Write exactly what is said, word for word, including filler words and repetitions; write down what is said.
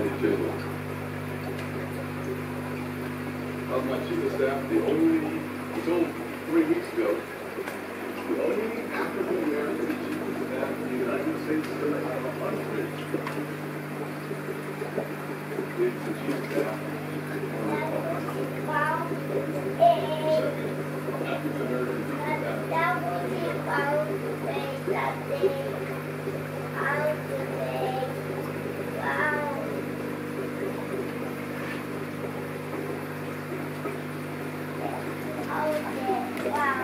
twenty-two. Of my chief of staff, the only, until three weeks ago, the only African American chief of staff in the United States that I have a hundred. It's the chief of staff. African American chief of Wow.